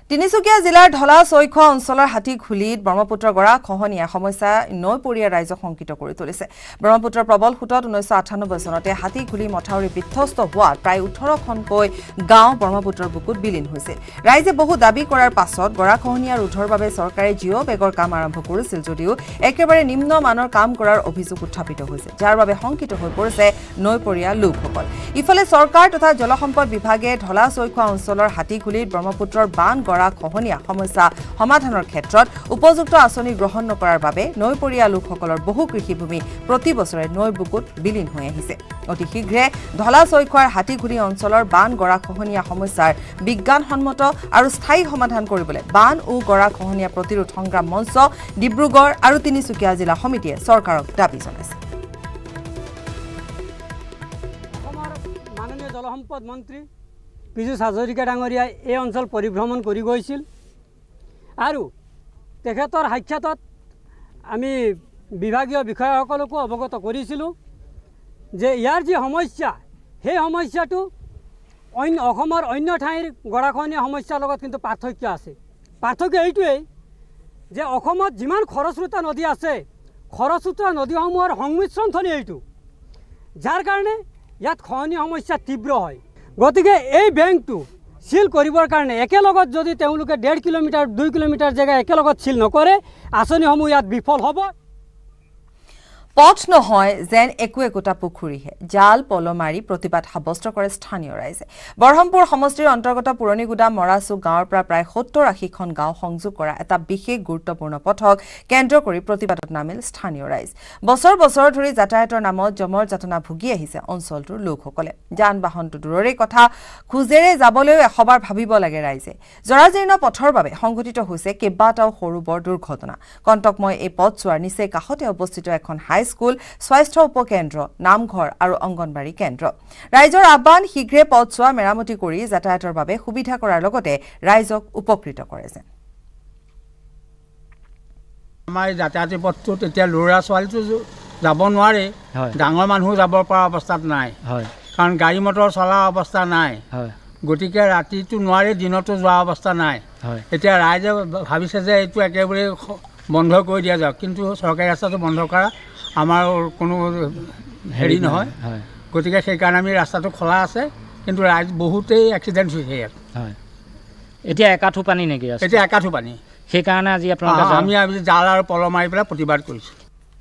Tinsukia জিলাৰ ঢলা চৈখোৱা অঞ্চলৰ হাতীখুলিত ব্ৰহ্মপুত্ৰৰ গৰা খহনীয়া সমস্যা নৈপৰীয়া ৰাইজক শংকিত কৰি তুলিছে। ব্ৰহ্মপুত্ৰৰ প্ৰবল সোঁতত 1998 চনতে হাতীখুলি মথাউৰি বিধ্বস্ত হোৱাত প্ৰায় 18খনকৈ গাঁও ব্ৰহ্মপুত্ৰৰ বুকুত বিলীন হৈছিল। ৰাইজে বহু দাবী কৰাৰ পাছত গৰা খহনীয়া ৰোধৰ বাবে চৰকাৰে জিঅ' বেগৰ কাম আৰম্ভ কৰিছিল যদিও একেবাৰে নিম্ন মানৰ কাম কৰাৰ অভিযোগ উত্থাপিত হৈছে, যাৰ বাবে শংকিত হৈ পৰিছে নৈপৰীয়া লোকসকল। ইফালে চৰকাৰ তথা জলসম্পদ বিভাগে ঢলা চৈখোৱা অঞ্চলৰ হাতীখুলিত ব্ৰহ্মপুত্ৰৰ বান খহনীয়া সমস্যা সমাধানৰ ক্ষেত্ৰত উপযুক্ত আঁচনি গ্ৰহণ নকৰাৰ বাবে নৈপৰীয়া লোকসকলৰ বহু কৃষিভূমি প্ৰতি বছৰে নৈ বুকুত বিলীন হৈ আহিছে। অতি শীঘ্ৰে ঢলা চৈখোৱাৰ হাতীখুলি অঞ্চলৰ বান গৰা খহনীয়া সমস্যাৰ বিজ্ঞানসন্মত আৰু স্থায়ী সমাধান কৰিবলৈ বান ও গৰা খহনীয়া প্ৰতিৰোধ সংগ্ৰাম মঞ্চ ডিব্ৰুগড় আৰু তিনিচুকীয়া জিলা সমিতিয়ে চৰকাৰক দাবী জনাইছে। মাননীয় জলসম্পদ মন্ত্ৰী পীযুষ হাজৰিকা ডাঙৰীয়াই এই অঞ্চল পৰিভ্ৰমণ কৰি গৈছিল আৰু তেখেতৰ সাক্ষাতত আমি বিভাগীয় বিষয়াসকলকো অৱগত কৰিছিলোঁ যে ইয়াৰ যি সমস্যা সেই সমস্যাটো অসমৰ অন্য ঠাইৰ গৰাখহনীয়া সমস্যাৰ লগত কিন্তু পাৰ্থক্য আছে। পাৰ্থক্য এইটোৱেই যে অসমত যিমান খৰস্ৰোতা নদী আছে খৰস্ৰোতা নদীসমূহৰ সংমিশ্ৰণথলী এইটো, যাৰ কাৰণে ইয়াত খহনীয়া সমস্যা তীব্ৰ হয়। গতিকে এই বেংকটো সিল কৰিবৰ কাৰণে একেলগত যদি তেওঁলোকে 1.5 কিলোমিটাৰ 2 কিলোমিটাৰ জেগা একেলগত সিল নকৰে আঁচনিসমূহ ইয়াত বিফল হ'ব। পথ নহয় যেন একোটা পুখুৰীহে জাল পল মাৰি প্ৰতিবাদ সাব্যস্ত কৰে স্থানীয় ৰাইজে। বৰহমপুৰ সমষ্টিৰ অন্তৰ্গত পুৰণিগুদাম মৰাচুক গাঁৱৰ পৰা প্ৰায় 70-80খন গাঁও সংযোগ কৰা এটা বিশেষ গুৰুত্বপূৰ্ণ পথক কেন্দ্ৰ কৰি প্ৰতিবাদত নামিল স্থানীয় ৰাইজ। বছৰ বছৰ ধৰি যাতায়াতৰ নামত জমৰ যাতনা ভুগি আহিছে অঞ্চলটোৰ লোকসকলে। যান বাহনটো দূৰৰে কথা, খোজেৰে যাবলৈও এশবাৰ ভাবিব লাগে ৰাইজে। জৰাজীৰ্ণ পথৰ বাবে সংঘটিত হৈছে কেইবাটাও সৰু বৰ দুৰ্ঘটনা। কণ্টকময় এই পথছোৱাৰ নিচেই কাষতে অৱস্থিত এখন স্কুল, স্বাস্থ্য উপকেন্দ্ৰ, নামঘৰ আৰু অংগনবাড়ী কেন্দ্ৰ। ৰাইজৰ আহ্বান শীঘ্ৰে পথছোৱা মেৰামতি কৰি যাতায়াতৰ বাবে সুবিধা কৰাৰ লগতে ৰাইজক উপকৃত কৰে যেন। আমাৰ যাতায়াতী পথটো তেতিয়া ল'ৰা ছোৱালীটো যাব নোৱাৰে, ডাঙৰ মানুহ যাব পৰা অৱস্থাত নাই, কাৰণ গাড়ী মটৰ চলা অৱস্থা নাই। গতিকে ৰাতিটো নোৱাৰে, দিনতো যোৱা অৱস্থা নাই। এতিয়া ৰাইজে ভাবিছে যে এইটো একেবাৰে বন্ধ কৰি দিয়া যাওক, কিন্তু চৰকাৰী ৰাস্তাটো বন্ধ কৰা আমাৰ কোনো হেৰি নহয়। গতিকে সেইকাৰণে আমি ৰাস্তাটো খোলা আছে, কিন্তু ৰাইজ বহুতেই এক্সিডেণ্ট হৈছে ইয়াত। এতিয়া একাঠু পানী নেকি? এতিয়া একাঠু পানী, সেইকাৰণে আজি আপোনালোকে আমি জাল আৰু পল মাৰি পেলাই প্ৰতিবাদ কৰিছোঁ।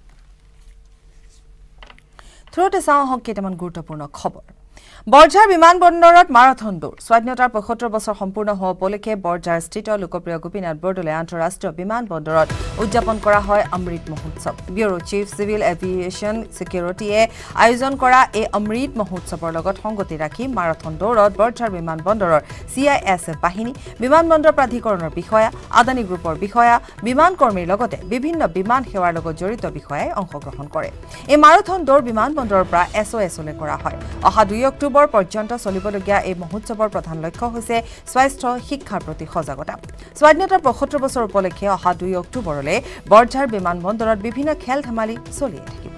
থ্ৰুতে চাওঁ হওক কেইটামান গুৰুত্বপূৰ্ণ খবৰ। বৰঝাৰ বিমানবন্দৰত মাৰাথন দৌৰ। স্বাধীনতাৰ 75 বছৰ সম্পূৰ্ণ হোৱা উপলক্ষে বৰঝাৰ স্থিত লোকপ্ৰিয় গোপীনাথ বৰদলৈ আন্তঃৰাষ্ট্ৰীয় বিমানবন্দৰত উদযাপন কৰা হয় Amrit Mahotsav. Bureau chief civil aviation ছিকিউৰিটিয়ে আয়োজন কৰা এই অমৃত মহোৎসৱৰ লগত সংগতি ৰাখি মাৰাথন দৌৰত বৰঝাৰ বিমানবন্দৰৰ CISF বাহিনী, বিমানবন্দৰ প্ৰাধিকৰণৰ বিষয়া, আদানী গ্ৰুপৰ বিষয়া, বিমান কৰ্মীৰ লগতে বিভিন্ন বিমান সেৱাৰ লগত জড়িত বিষয়াই অংশগ্ৰহণ কৰে। এই মাৰাথন দৌৰ বিমানবন্দৰৰ পৰা SOSলৈ কৰা হয়। অহা 2 অক্টোবৰ পৰ্যন্ত চলিবলগীয়া এই মহোৎসৱৰ প্ৰধান লক্ষ্য হৈছে স্বাস্থ্য শিক্ষাৰ প্ৰতি সজাগতা। স্বাধীনতাৰ 75 বছৰ উপলক্ষে অহা 2 অক্টোবৰলৈ বৰঝাৰ বিমানবন্দৰত বিভিন্ন খেল ধেমালি চলিয়ে থাকিব।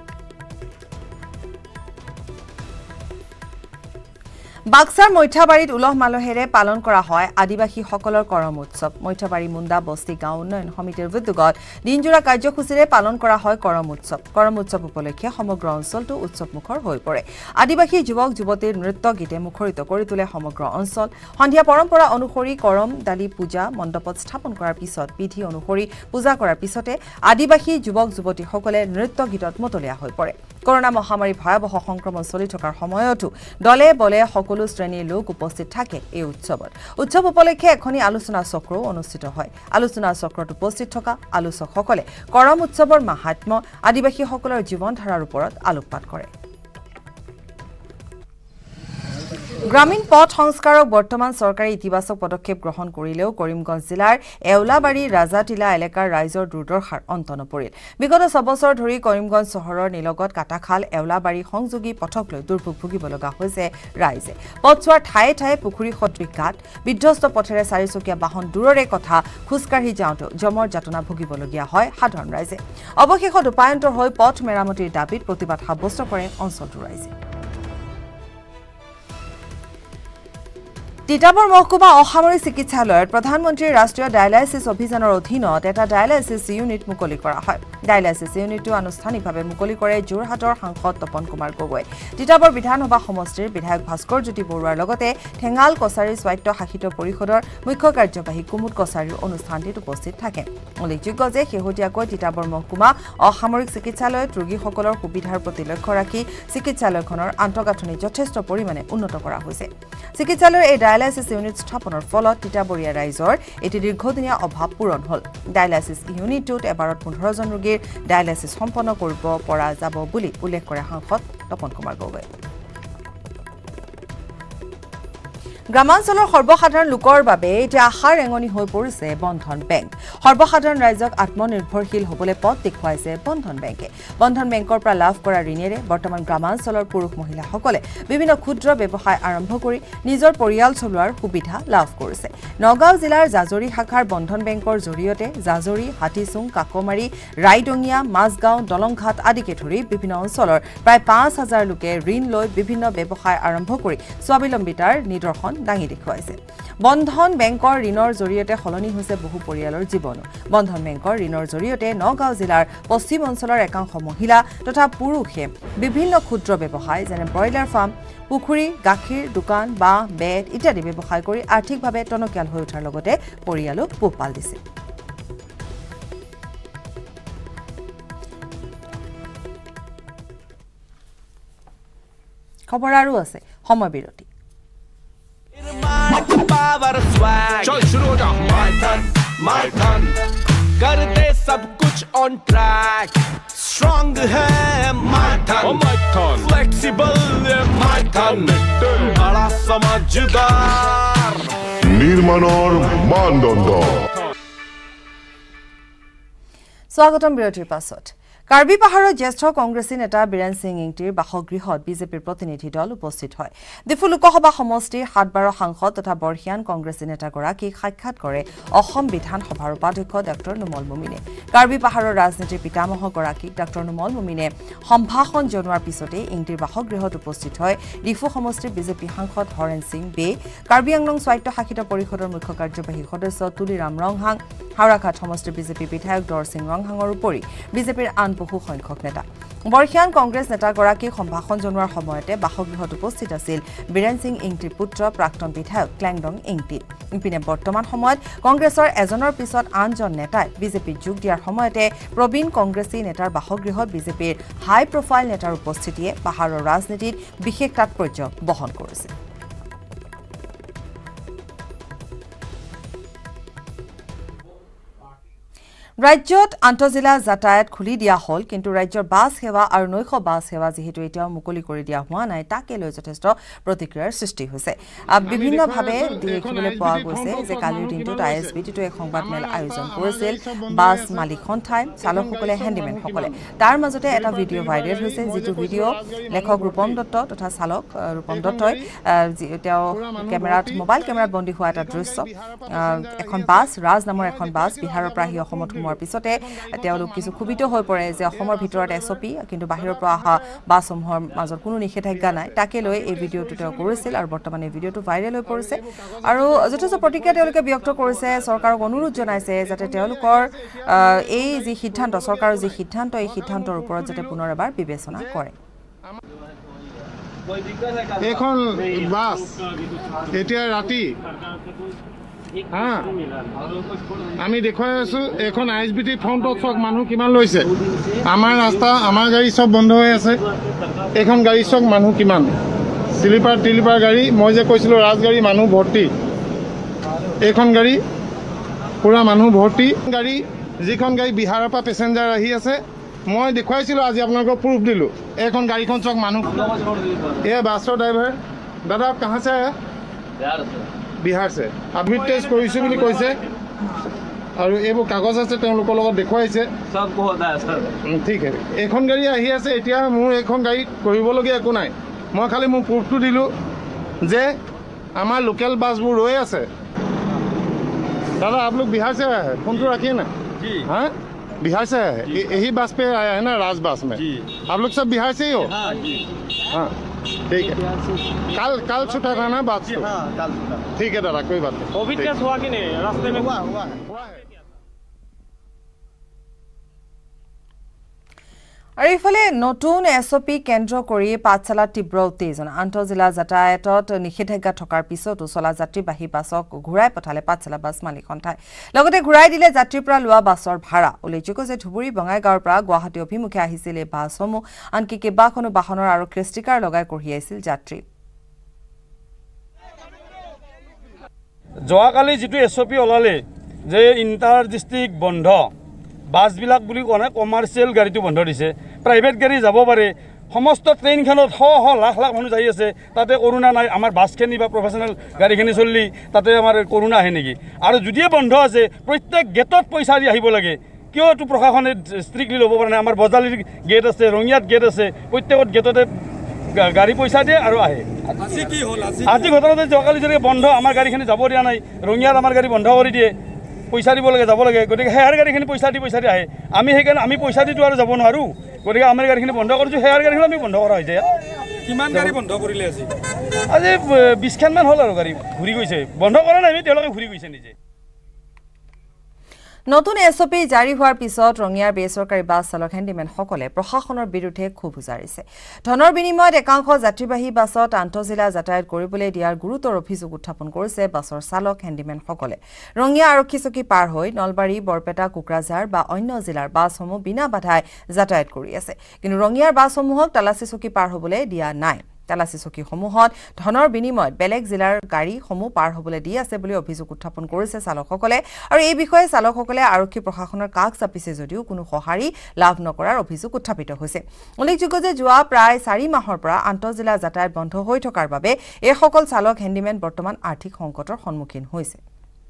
বাক্সাৰ মৈঠাবাৰীত উলহ মালহেৰে পালন কৰা হয় আদিবাসীসকলৰ কৰম উৎসৱ। মৈঠাবাৰী মুণ্ডা বস্তি গাঁও উন্নয়ন সমিতিৰ উদ্যোগত দিনজোৰা কাৰ্যসূচীৰে পালন কৰা হয় কৰম উৎসৱ। কৰম উৎসৱ উপলক্ষে সমগ্ৰ অঞ্চলটো উৎসৱমুখৰ হৈ পৰে। আদিবাসী যুৱক যুৱতীৰ নৃত্য গীতে মুখৰিত কৰি তোলে সমগ্ৰ অঞ্চল। সন্ধিয়া পৰম্পৰা অনুসৰি কৰম দালি পূজা মণ্ডপত স্থাপন কৰাৰ পিছত বিধি অনুসৰি পূজা কৰাৰ পিছতে আদিবাসী যুৱক যুৱতীসকলে নৃত্য গীতত মতলীয়া হৈ পৰে। কৰোনা মহামাৰী ভয়াৱহ সংক্ৰমণ চলি থকাৰ সময়তো দলে বলে সকলো শ্ৰেণীৰ লোক উপস্থিত থাকে এই উৎসৱত। উৎসৱ উপলক্ষে এখনি আলোচনা চক্ৰও অনুষ্ঠিত হয়। আলোচনা চক্ৰত উপস্থিত থকা আলোচকসকলে কৰম উৎসৱৰ মাহাত্ম্য, আদিবাসীসকলৰ জীৱনধাৰাৰ ওপৰত আলোকপাত কৰে। গ্ৰামীণ পথ সংস্কাৰক বৰ্তমান চৰকাৰে ইতিবাচক পদক্ষেপ গ্ৰহণ কৰিলেও কৰিমগঞ্জ জিলাৰ এওলাবাৰী ৰাজাটিলা এলেকাৰ ৰাইজৰ দুৰ্দশাৰ অন্ত নপৰিল। বিগত 6 বছৰ ধৰি কৰিমগঞ্জ চহৰৰ নিলগত কাটাখাল এওলাবাৰী সংযোগী পথক লৈ দুৰ্ভোগ ভুগিব লগা হৈছে ৰাইজে। পথছোৱাৰ ঠায়ে ঠায়ে পুখুৰী সদৃশ ঘাট, বিধ্বস্ত পথেৰে 4চকীয়া বাহন দূৰৰে কথা খোজকাঢ়ি যাওঁতেও জমৰ যাতনা ভুগিবলগীয়া হয় সাধাৰণ ৰাইজে। অৱশেষত উপায়ন্তৰ হৈ পথ মেৰামতিৰ দাবীত প্ৰতিবাদ সাব্যস্ত কৰে অঞ্চলটোৰ ৰাইজে। তিতাবৰ মহকুমা অসামৰিক চিকিৎসালয়ত প্ৰধানমন্ত্ৰীৰ ৰাষ্ট্ৰীয় ডায়ালাইচিছ অভিযানৰ অধীনত এটা ডায়ালাইচিছ ইউনিট মুকলি কৰা হয় ডায়ালাইচিছ ইউনিটটো আনুষ্ঠানিকভাৱে মুকলি কৰে যোৰহাটৰ সাংসদ তপন কুমাৰ গগৈ তিতাবৰ বিধানসভা সমষ্টিৰ বিধায়ক ভাস্কৰ জ্যোতি বৰুৱাৰ লগতে ঠেঙাল কছাৰী স্বায়ত্তশাসিত পৰিষদৰ মুখ্য কাৰ্যবাহী কুমুদ কছাৰীৰ অনুষ্ঠানটিত উপস্থিত থাকে উল্লেখযোগ্য যে শেহতীয়াকৈ তিতাবৰ মহকুমা অসামৰিক চিকিৎসালয়ত ৰোগীসকলৰ সুবিধাৰ প্ৰতি লক্ষ্য ৰাখি চিকিৎসালয়খনৰ আন্তঃগাঁথনি যথেষ্ট পৰিমাণে উন্নত কৰা হৈছে চিকিৎসালয়ৰ এই ডায়ালাইচিছ ইউনিট স্থাপনৰ ফলত তিতাবৰীয়া ৰাইজৰ এটি দীৰ্ঘদিনীয়া অভাৱ পূৰণ হ'ল ডায়ালাইচিছ ইউনিটটোত এবাৰত 15 জন ৰোগীৰ ডায়ালাইচিছ সম্পন্ন কৰিব পৰা যাব বুলি উল্লেখ কৰে সাংসদ তপন কুমাৰ গগৈ গ্ৰামাঞ্চলৰ সৰ্বসাধাৰণ লোকৰ বাবে এতিয়া আশাৰ ৰেঙনি হৈ পৰিছে বন্ধন বেংক সৰ্বসাধাৰণ ৰাইজক আত্মনিৰ্ভৰশীল হ'বলৈ পথ দেখুৱাইছে বন্ধন বেংকে বন্ধন বেংকৰ পৰা লাভ কৰা ঋণেৰে বৰ্তমান গ্ৰামাঞ্চলৰ পুৰুষ মহিলাসকলে বিভিন্ন ক্ষুদ্ৰ ব্যৱসায় আৰম্ভ কৰি নিজৰ পৰিয়াল চলোৱাৰ সুবিধা লাভ কৰিছে নগাঁও জিলাৰ জাজৰি শাখাৰ বন্ধন বেংকৰ জৰিয়তে জাজৰি হাতীচুং কাকমাৰী ৰাইডঙিয়া মাজগাঁও দলংঘাট আদিকে ধৰি বিভিন্ন অঞ্চলৰ প্ৰায় 5000 লোকে ঋণ লৈ বিভিন্ন ব্যৱসায় আৰম্ভ কৰি স্বাৱলম্বিতাৰ নিদৰ্শন দাঙি দেখুৱাইছে বন্ধন বেংকৰ ঋণৰ জৰিয়তে সলনি হৈছে বহু পৰিয়ালৰ জীৱন বন্ধন বেংকৰ ঋণৰ জৰিয়তে নগাঁও জিলাৰ পশ্চিম অঞ্চলৰ একাংশ মহিলা তথা পুৰুষে বিভিন্ন ক্ষুদ্ৰ ব্যৱসায় যেনে ব্ৰইলাৰ ফাৰ্ম পুখুৰী গাখীৰ দোকান বা বেড ইত্যাদি ব্যৱসায় কৰি আৰ্থিকভাৱে টনকিয়াল হৈ উঠাৰ লগতে পৰিয়ালক পোহপাল দিছে খবৰ আৰু আছে সময় বিৰতি चल शुरू हो जा my turn कर दे सब कुछ on track strong है my turn flexible है my turn बड़ा समझदार निर्माणर मानदंड स्वागतम বিৰতিৰ পাছত কাৰ্বি পাহাৰৰ জ্যেষ্ঠ কংগ্ৰেছী নেতা বীৰেন সিং ইংটিৰ বাসগৃহত বিজেপিৰ প্ৰতিনিধি দল উপস্থিত হয় ডিফু লোকসভা সমষ্টিৰ 7-12 সাংসদ তথা বৰ্ষিয়ান কংগ্ৰেছী নেতাগৰাকীক সাক্ষাৎ কৰে অসম বিধানসভাৰ উপাধ্যক্ষ ডক্টৰ নুমল মুমিনে কাৰ্বি পাহাৰৰ ৰাজনীতিৰ পিতামহগৰাকীক ডক্টৰ নুমল মুমিনে সম্ভাষণ জনোৱাৰ পিছতে ইংটিৰ বাসগৃহত উপস্থিত হয় ডিফু সমষ্টিৰ বিজেপি সাংসদ হৰেন সিং বে কাৰ্বি আংলং স্বায়ত্তশাসিত পৰিষদৰ মুখ্য কাৰ্যবাহী সদস্য তুলিৰাম ৰংহাং হাওৰাঘাট সমষ্টিৰ বিজেপি বিধায়ক দৰ সিং ৰংহাঙৰ উপৰি বিজেপিৰ আন বহু সংখ্যক নেতা বৰ্ষিয়ান কংগ্ৰেছ নেতাগৰাকীক সম্ভাষণ জনোৱাৰ সময়তে বাসগৃহত উপস্থিত আছিল বীৰেন সিং ইংটিৰ পুত্ৰ প্ৰাক্তন বিধায়ক ক্লেংডং ইংটি ইপিনে বৰ্তমান সময়ত কংগ্ৰেছৰ এজনৰ পিছত আনজন নেতাই বিজেপিত যোগ দিয়াৰ সময়তে প্ৰবীণ কংগ্ৰেছী নেতাৰ বাসগৃহত বিজেপিৰ হাই প্ৰফাইল নেতাৰ উপস্থিতিয়ে পাহাৰৰ ৰাজনীতিত বিশেষ তাৎপৰ্য বহন কৰিছে ৰাজ্যত আন্তঃজিলা যাতায়াত খুলি দিয়া হল কিন্তু ৰাজ্যৰ বাছ সেৱা আৰু নৈশ বাছ সেৱা যেহেতু এতিয়াও মুকলি কৰি দিয়া হোৱা নাই তাকে লৈ যথেষ্ট প্ৰতিক্ৰিয়াৰ সৃষ্টি হৈছে বিভিন্নভাৱে দেখিবলৈ পোৱা গৈছে যে কালিৰ দিনটোত আইএছবিটিটো এক সংবাদমেল আয়োজন কৰিছিল বাছ মালিক সন্থাই চালকসকলে হেণ্ডিমেনসকলে তাৰ মাজতে এটা ভিডিঅ' ভাইৰেল হৈছে যিটো ভিডিঅ' লেখক ৰূপম দত্ত তথা চালক ৰূপম দত্তই তেওঁ মোবাইল কেমেৰাত বন্দী হোৱা এটা দৃশ্য এখন বাছ ৰাজ নামৰ এখন বাছ বিহাৰৰ পৰা আহি অসমত পিছতে তেওঁলোক কিছু ক্ষুভিত হৈ পৰে যে অসমৰ ভিতৰত এছপি কিন্তু বাহিৰৰ পৰা অহা বাছসমূহৰ মাজত কোনো নিষেধাজ্ঞা নাই তাকে লৈ এই ভিডিঅ'টো তেওঁ কৰিছিল আৰু বৰ্তমান এই ভিডিঅ'টো ভাইৰেল হৈ পৰিছে আৰু যথেষ্ট প্ৰতিক্ৰিয়া তেওঁলোকে ব্যক্ত কৰিছে চৰকাৰক অনুৰোধ জনাইছে যাতে তেওঁলোকৰ এই যি সিদ্ধান্ত চৰকাৰৰ যি সিদ্ধান্ত এই সিদ্ধান্তৰ ওপৰত যাতে পুনৰ এবাৰ বিবেচনা কৰে এখন বাছ এতিয়া ৰাতি আমি দেখুৱাই আছো এখন আইএছবিটি ফ্ৰণ্টত চক মানুহ কিমান লৈছে আমাৰ ৰাস্তা আমাৰ গাড়ী চব বন্ধ হৈ আছে এখন গাড়ী চক মানুহ কিমান স্লিপাৰ গাড়ী মই যে কৈছিলোঁ ৰাজগাড়ী মানুহ ভৰ্তি এইখন গাড়ী পুৰা মানুহ ভৰ্তি গাড়ী যিখন গাড়ী বিহাৰৰ পৰা পেচেঞ্জাৰ আহি আছে মই দেখুৱাইছিলোঁ আজি আপোনালোকক প্ৰুফ দিলোঁ এইখন গাড়ীখন চক মানুহ এই বাছৰ ড্ৰাইভাৰ দাদা কাহা সে আহে বিহাৰ সে আডমিট টেষ্ট কৰিছোঁ বুলি কৈছে আৰু এইবোৰ কাগজ আছে তেওঁলোকৰ লগত দেখুৱাইছে ঠিক আছে এইখন গাড়ী আহি আছে এতিয়া মোৰ এইখন গাড়ীত কৰিবলগীয়া একো নাই মই খালি মোৰ প্ৰুফটো দিলোঁ যে আমাৰ লোকেল বাছবোৰ ৰৈ আছে दादा आप लोग बिहार से आए हैं फोन तो रखिए ना जी हाँ बिहार से आए हैं यही बस पे आया है ना राज बस में आप लोग सब बिहार से ही हो हाँ ठीक है कल छूटा था ना बात ठीक है दादा कोई बात नहीं कोविड केस हुआ कि नहीं रास्ते में हुआ আৰু ইফালে নতুন এছঅপি কেন্দ্ৰ কৰি পাঠশালা তীব্ৰ উত্তেজনা আন্তঃজিলা যাতায়াতত নিষেধাজ্ঞা থকাৰ পিছতো চলা যাত্ৰীবাহী বাছক ঘূৰাই পঠালে পাঠশালা বাছ মালিক সন্থাই লগতে ঘূৰাই দিলে যাত্ৰীৰ পৰা লোৱা বাছৰ ভাড়া উল্লেখযোগ্য যে ধুবুৰী বঙাইগাঁৱৰ পৰা গুৱাহাটী অভিমুখে আহিছিল এই বাছসমূহ আনকি কেইবাখনো বাহনৰ আৰু ষ্টিকাৰ লগাই কঢ়িয়াইছিল যাত্ৰী যোৱাকালি যিটো এছঅপি ওলালে যে ইণ্টাৰ ডিষ্ট্ৰিক্ট বন্ধ বাছবিলাক বুলি কোৱা নাই কমাৰ্চিয়েল গাড়ীটো বন্ধ দিছে প্ৰাইভেট গাড়ী যাব পাৰে সমস্ত ট্ৰেইনখনত শ লাখ লাখ মানুহ যাই আছে তাতে কৰোণা নাই আমাৰ বাছখিনি বা প্ৰফেচনেল গাড়ীখিনি চলি তাতে আমাৰ কৰোণা আহে নেকি আৰু যদিও বন্ধ আছে প্ৰত্যেক গেটত পইচা দি আহিব লাগে কিয় এইটো প্ৰশাসনে ষ্ট্ৰিক্টলি ল'ব পৰা নাই আমাৰ বজালিৰ গেট আছে ৰঙিয়াত গেট আছে প্ৰত্যেকত গেটতে গাড়ী পইচা দিয়ে আৰু আহে আজি ঘটনাতে যোৱাকালি যেনেকৈ বন্ধ আমাৰ গাড়ীখিনি যাব দিয়া নাই ৰঙিয়াত আমাৰ গাড়ী বন্ধ কৰি দিয়ে পইচা দিব লাগে যাব লাগে গতিকে হেয়াৰ গাড়ীখিনি পইচা দি আহে আমি সেইকাৰণে আমি পইচা দিটো আৰু যাব নোৱাৰোঁ গতিকে আমাৰ গাড়ীখিনি বন্ধ কৰিছোঁ হেয়াৰ গাড়ীখিনি আমি বন্ধ কৰা হৈছে কিমান গাড়ী বন্ধ কৰিলে আজি 20খানমান হ'ল আৰু গাড়ী ঘূৰি গৈছে বন্ধ কৰা নাই আমি তেওঁলোকে ঘূৰি গৈছে নিজে নতুন এছঅপি জাৰি হোৱাৰ পিছত ৰঙিয়াৰ বেচৰকাৰী বাছ চালক হেণ্ডিমেনসকলে প্ৰশাসনৰ বিৰুদ্ধে ক্ষোভ উজাৰিছে ধনৰ বিনিময়ত একাংশ যাত্ৰীবাহী বাছত আন্তঃজিলা যাতায়াত কৰিবলৈ দিয়াৰ গুৰুতৰ অভিযোগ উত্থাপন কৰিছে বাছৰ চালক হেণ্ডিমেনসকলে ৰঙিয়া আৰক্ষী চকী পাৰ হৈ নলবাৰী বৰপেটা কোকৰাঝাৰ বা অন্য জিলাৰ বাছসমূহ বিনা বাধাই যাতায়াত কৰি আছে কিন্তু ৰঙিয়াৰ বাছসমূহক তালাচী চকী পাৰ হ'বলৈ দিয়া নাই তালাচী চকীসমূহত ধনৰ বিনিময়ত বেলেগ জিলাৰ গাড়ীসমূহ পাৰ হ'বলৈ দি আছে বুলি অভিযোগ উত্থাপন কৰিছে চালকসকলে আৰু এই বিষয়ে চালকসকলে আৰক্ষী প্ৰশাসনৰ কাষ চাপিছে যদিও কোনো সঁহাৰি লাভ নকৰাৰ অভিযোগ উত্থাপিত হৈছে উল্লেখযোগ্য যে যোৱা প্ৰায় 4 মাহৰ পৰা আন্তঃজিলা যাতায়াত বন্ধ হৈ থকাৰ বাবে এইসকল চালক হেণ্ডিমেন বৰ্তমান আৰ্থিক সংকটৰ সন্মুখীন হৈছে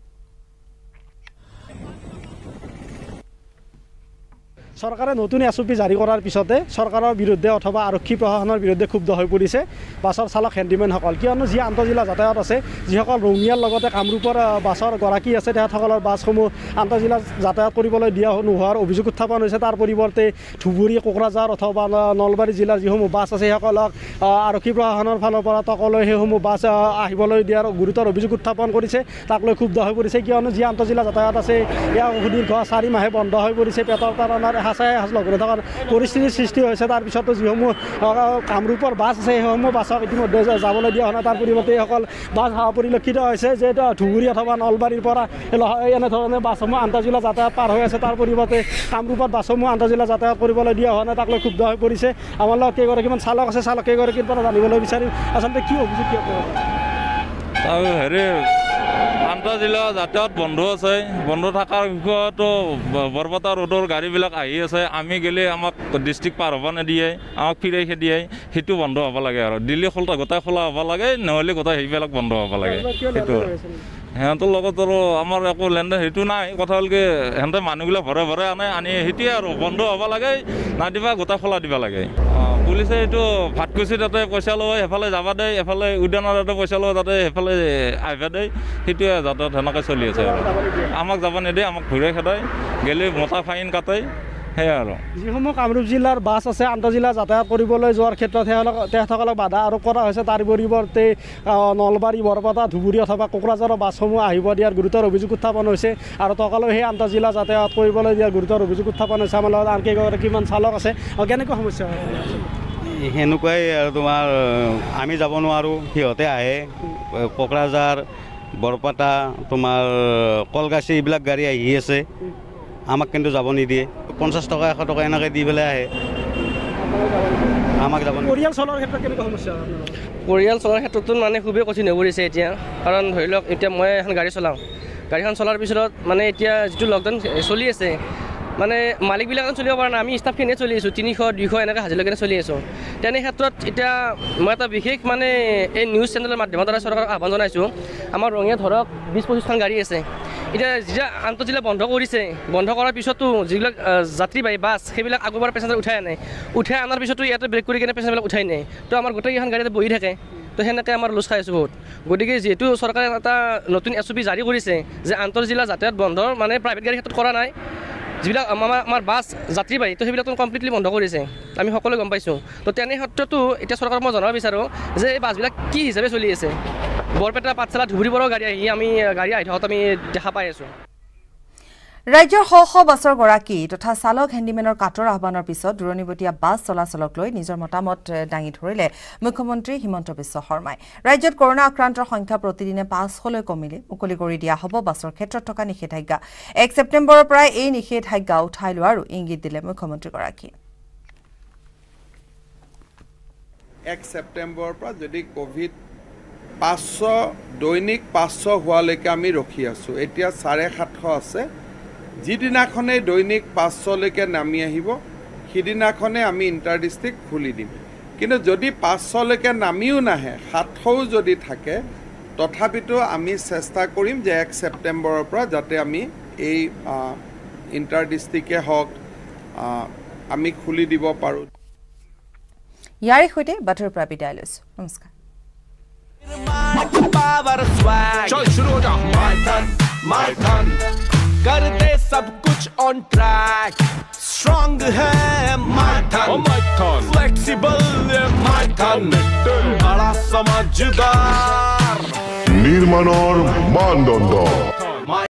চৰকাৰে নতুন এছঅপি জাৰি কৰাৰ পিছতে চৰকাৰৰ বিৰুদ্ধে অথবা আৰক্ষী প্ৰশাসনৰ বিৰুদ্ধে ক্ষুব্ধ হৈ পৰিছে বাছৰ চালক হেণ্ডিমেনসকল কিয়নো যি আন্তঃজিলা যাতায়াত আছে যিসকল ৰঙিয়াৰ লগতে কামৰূপৰ বাছৰ গৰাকী আছে তেখেতসকলৰ বাছসমূহ আন্তঃজিলা যাতায়াত কৰিবলৈ দিয়া নোহোৱাৰ অভিযোগ উত্থাপন হৈছে তাৰ পৰিৱৰ্তে ধুবুৰী কোকৰাঝাৰ অথবা নলবাৰী জিলাৰ যিসমূহ বাছ আছে সেইসকলক আৰক্ষী প্ৰশাসনৰ ফালৰ পৰা তকলৈ সেইসমূহ বাছ আহিবলৈ দিয়াৰ গুৰুতৰ অভিযোগ উত্থাপন কৰিছে তাক লৈ ক্ষুব্ধ হৈ পৰিছে কিয়নো যি আন্তঃজিলা যাতায়াত আছে এয়া সুদীৰ্ঘ 4 মাহে বন্ধ হৈ পৰিছে পেটৰ তাৰণাৰ লগতে থকাৰ পৰিস্থিতিৰ সৃষ্টি হৈছে তাৰপিছতো যিসমূহ কামৰূপৰ বাছ আছে সেইসমূহ বাছক ইতিমধ্যে যাবলৈ দিয়া হোৱা নাই তাৰ পৰিৱৰ্তে এইসকল বাছ পৰিলক্ষিত হৈছে যে ধুবুৰী অথবা নলবাৰীৰ পৰা এনেধৰণে বাছসমূহ আন্তঃজিলা যাতায়াত পাৰ হৈ আছে তাৰ পৰিৱৰ্তে কামৰূপত বাছসমূহ আন্তঃজিলা যাতায়াত কৰিবলৈ দিয়া হোৱা নাই তাক লৈ ক্ষুব্ধ হৈ পৰিছে আমাৰ লগত কেইগৰাকীমান চালক আছে চালক কেইগৰাকীৰ পৰা জানিবলৈ বিচাৰিম আচলতে কি অভিযোগ আন্তঃজিলা যাতায়াত বন্ধ আছে বন্ধ থকাৰ বিষয়তো বৰপেটা ৰোডৰ গাড়ীবিলাক আহি আছে আমি গ'লে আমাক ডিষ্ট্ৰিক্ট পাৰ হ'ব নিদিয়ে আমাক ফিৰাই দিয়ে সেইটো বন্ধ হ'ব লাগে আৰু দিল্লী গোটাই খোলা হ'ব লাগে নহ'লে গোটাই সেইবিলাক বন্ধ হ'ব লাগে সেইটো সিহঁতৰ লগত আৰু আমাৰ একো লেনদেন সেইটো নাই কথা হ'ল কি সিহঁতে মানুহবিলাক ভৰে আনে সেইটোৱে আৰু বন্ধ হ'ব লাগে নাদিবা গোটাই খোলা দিব লাগে পুলিচে এইটো ভাতকুচি তাতে পইচা লয় সেইফালে যাব দেই এফালে উদ্যানৰ তাতে পইচা লয় তাতে সেইফালে আহিব দেই সেইটোৱে যাতায়াত সেনেকৈ চলি আছে আৰু আমাক যাব নিদিয়ে আমাক ঘূৰাই খেদাই গেলে মোটা ফাইন কাটে সেয়াই আৰু যিসমূহ কামৰূপ জিলাৰ বাছ আছে আন্তঃজিলা যাতায়াত কৰিবলৈ যোৱাৰ ক্ষেত্ৰত তেখেতসকলক বাধা আৰোপ কৰা হৈছে তাৰ পৰিৱৰ্তে নলবাৰী বৰপেটা ধুবুৰী অথবা কোকৰাঝাৰৰ বাছসমূহ আহিব দিয়াৰ গুৰুতৰ অভিযোগ উত্থাপন হৈছে আৰু তকলৈ সেই আন্তঃজিলা যাতায়াত কৰিবলৈ দিয়াৰ গুৰুতৰ অভিযোগ উত্থাপন হৈছে আমাৰ লগত আন কেইগৰাকীমান চালক আছে কেনেকুৱা সমস্যা হয় সেনেকুৱাই আৰু তোমাৰ আমি যাব নোৱাৰোঁ সিহঁতে আহে কোকৰাঝাৰ বৰপেটা তোমাৰ কলগাছি এইবিলাক গাড়ী আহি আছে আমাক কিন্তু যাব নিদিয়ে 50 টকা 100 টকা এনেকৈ দি পেলাই আহে আমাক যাব পৰিয়াল চলোৱাৰ ক্ষেত্ৰত কেনেকুৱা সমস্যা পৰিয়াল চলোৱাৰ ক্ষেত্ৰতো মানে খুবেই কঠিন হৈ পৰিছে এতিয়া কাৰণ ধৰি লওক এতিয়া মই এখন গাড়ী চলাওঁ গাড়ীখন চলাৰ পিছত মানে এতিয়া যিটো লকডাউন চলি আছে মানে মালিকবিলাকে চলিব পৰা নাই আমি ষ্টাফখিনিয়ে চলি আছোঁ 300 200 এনেকৈ হাজিৰা কেনে চলি আছোঁ তেনে ক্ষেত্ৰত এতিয়া মই এটা বিশেষ মানে এই নিউজ চেনেলৰ মাধ্যমৰ দ্বাৰা চৰকাৰক আহ্বান জনাইছোঁ আমাৰ ৰঙিয়া ধৰক 20-25খন গাড়ী আছে এতিয়া যেতিয়া আন্তঃজিলা বন্ধ কৰিছে বন্ধ কৰাৰ পিছতো যিবিলাক যাত্ৰীবাহী বাছ সেইবিলাক আগৰবাৰ পেচেঞ্জাৰ উঠাই আনাৰ পিছতো ইয়াতে ব্ৰেক কৰি কিনে পেচেঞ্জাৰবিলাক উঠাই নাই তো আমাৰ গোটেইকেইখন গাড়ীতে বহি থাকে তো সেনেকৈ আমাৰ লোচ খাই আছোঁ বহুত গতিকে যিহেতু চৰকাৰে এটা নতুন এছঅপি জাৰি কৰিছে যে আন্তঃজিলা যাতায়াত বন্ধ মানে প্ৰাইভেট গাড়ীৰ ক্ষেত্ৰত কৰা নাই যিবিলাক আমাৰ বাছ যাত্ৰীবাহী তো সেইবিলাকতো কমপ্লিটলি বন্ধ কৰিছে আমি সকলোৱে গম পাইছোঁ তো তেনে ক্ষেত্ৰতো এতিয়া চৰকাৰক মই জনাব বিচাৰোঁ যে এই বাছবিলাক কি হিচাপে চলি আছে বৰপেটা পাঠশালা ধুবুৰীৰ পৰাও গাড়ী আহি থকাত আমি দেখা পাই আছোঁ ৰাজ্যৰ শ শ বাছৰ গৰাকী তথা চালক হেণ্ডিমেনৰ কাটৰ আহ্বানৰ পিছত দূৰণিবতীয়া বাছ চলাচলক লৈ নিজৰ মতামত দাঙি ধৰিলে মুখ্যমন্ত্ৰী হিমন্ত বিশ্ব শৰ্মাই ৰাজ্যত কৰোনা আক্ৰান্তৰ সংখ্যা প্ৰতিদিনে 500লৈ কমিলে মুকলি কৰি দিয়া হ'ব বাছৰ ক্ষেত্ৰত থকা নিষেধাজ্ঞা 1 ছেপ্টেম্বৰৰ পৰা এই নিষেধাজ্ঞা উঠাই লোৱাৰো ইংগিত দিলে মুখ্যমন্ত্ৰীগৰাকী 1 ছেপ্টেম্বৰৰ পৰা যদি কোভিড 500 দৈনিক 500 হোৱালৈকে আমি ৰখি আছোঁ এতিয়া 750 আছে যিদিনাখনে দৈনিক 500লৈকে নামি আহিব সিদিনাখনে আমি ইণ্টাৰ ডিষ্ট্ৰিক্ট খুলি দিম কিন্তু যদি 500লৈকে নামিও নাহে 700ও যদি থাকে তথাপিতো আমি চেষ্টা কৰিম যে 1 ছেপ্টেম্বৰৰ পৰা যাতে আমি এই ইণ্টাৰ ডিষ্ট্ৰিক্টে হওক আমি খুলি দিব পাৰোঁ ইয়াৰে সৈতে বাতৰিৰ পৰা বিদায় লৈছোঁ নমস্কাৰ कर दे सब कुछ ऑन ट्रैक स्ट्रॉन्ग है माइथन फ्लेक्सिबल माइथन बड़ा समझदार निर्माणर मानदंड